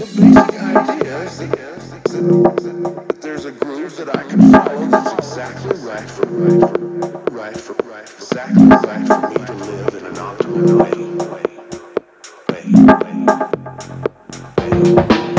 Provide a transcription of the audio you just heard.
basic idea is that there's a groove that I can follow that's exactly exactly right for me to live in an optimal way.